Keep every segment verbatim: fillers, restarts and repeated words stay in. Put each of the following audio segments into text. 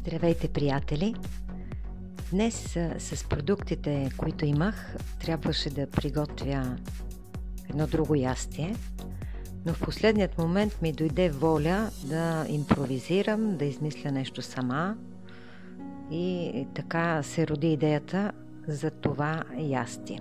Здравейте, приятели! Днес с продуктите, които имах, трябваше да приготвя едно друго ястие, но в последният момент ми дойде воля да импровизирам, да измисля нещо сама и така се роди идеята за това ястие.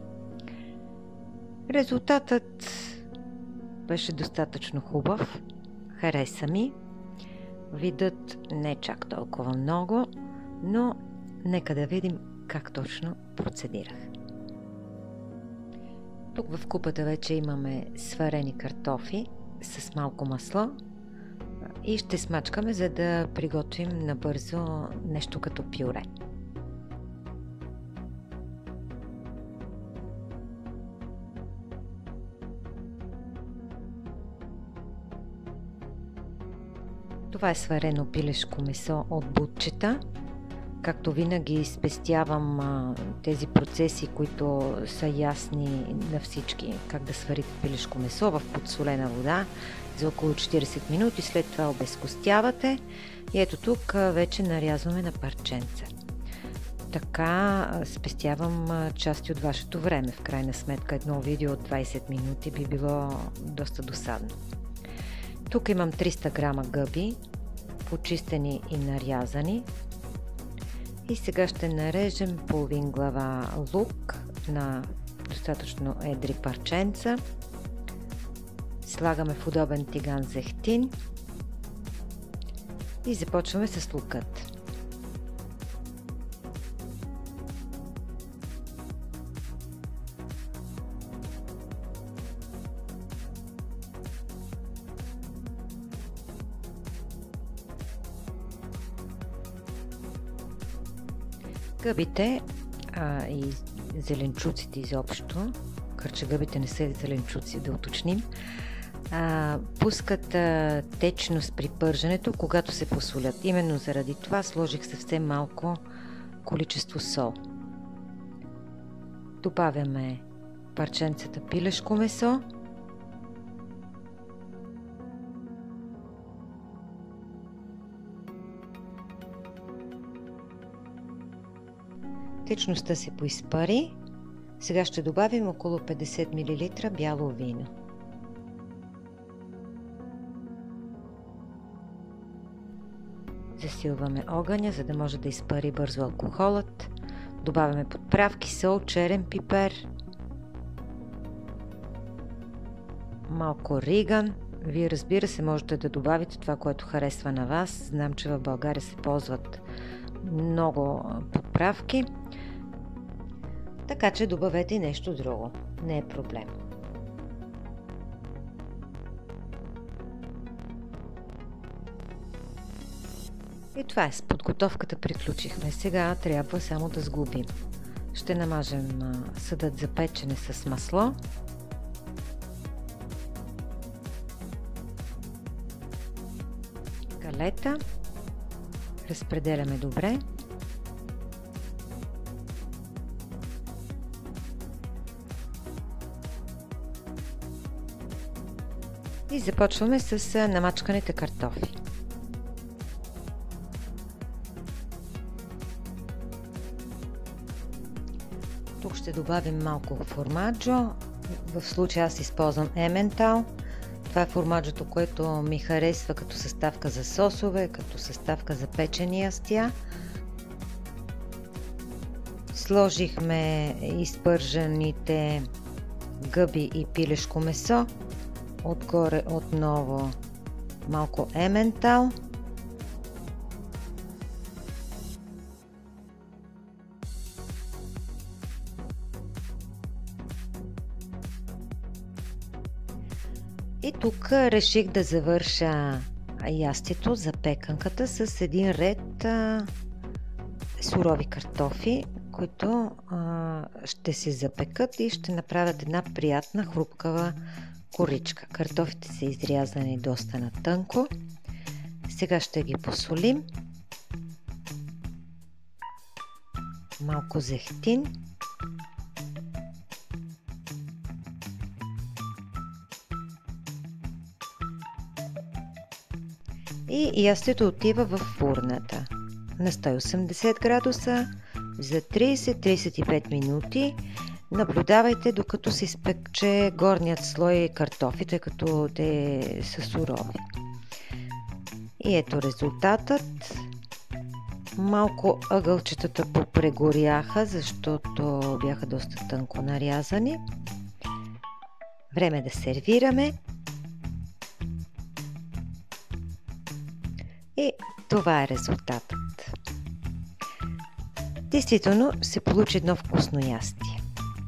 Резултатът беше достатъчно хубав, хареса ми. Видът не чак толкова много, но нека да видим как точно процедирах. Тук в купата вече имаме сварени картофи с малко масло и ще смачкаме, за да приготвим набързо нещо като пюре. Това е сварено пилешко месо от бутчета. Както винаги спестявам а, тези процеси, които са ясни на всички. Как да сварите пилешко месо в подсолена вода за около четирийсет минути, след това обезкостявате. И ето тук а, вече нарязваме на парченца. Така а, спестявам а, части от вашето време. В крайна сметка едно видео от двайсет минути би било доста досадно. Тук имам триста грама гъби, почистени и нарязани. И сега ще нарежем половин глава лук на достатъчно едри парченца. Слагаме в удобен тиган зехтин и започваме с лукът. Гъбите а, и зеленчуците изобщо, кърчегъбите не са зеленчуци, да уточним, а, пускат а, течност при пърженето, когато се посолят. Именно заради това сложих съвсем малко количество сол. Добавяме парченцата пилешко месо. Течността се поизпари. Сега ще добавим около петдесет милилитра бяло вино. Засилваме огъня, за да може да изпари бързо алкохолът. Добавяме подправки, сол, черен пипер, малко риган. Вие, разбира се, можете да добавите това, което харесва на вас. Знам, че в България се ползват много подправки. Така че добавете и нещо друго. Не е проблем. И това е. С подготовката приключихме. Сега трябва само да сглобим. Ще намажем съдът за печене с масло. Галета. Разпределяме добре. И започваме с намачканите картофи. Тук ще добавим малко формаджо. В случая аз използвам Ементал. Това е формаджото, което ми харесва като съставка за сосове, като съставка за печени ястия. Сложихме изпържените гъби и пилешко месо. Отгоре отново малко ементал. И тук реших да завърша ястието, запеканката, с един ред а, сурови картофи, които а, ще се запекат и ще направят една приятна хрупкава коричка. Картофите са изрязани доста на тънко. Сега ще ги посолим. Малко зехтин. И ястието отива в фурната. на сто и осемдесет градуса за трийсет до трийсет и пет минути. Наблюдавайте докато се изпече горният слой картофи, тъй като те са сурови. И ето резултатът. Малко ъгълчетата попрегоряха, защото бяха доста тънко нарязани. Време да сервираме. И това е резултатът. Действително се получи едно вкусно ястие.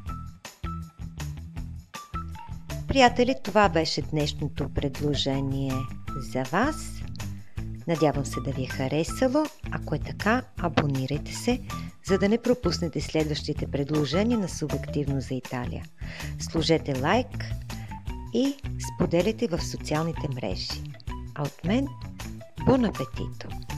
Приятели, това беше днешното предложение за вас. Надявам се да ви е харесало. Ако е така, абонирайте се, за да не пропуснете следващите предложения на Субективно за Италия. Сложете лайк и споделяйте в социалните мрежи. А от мен, бон апетито!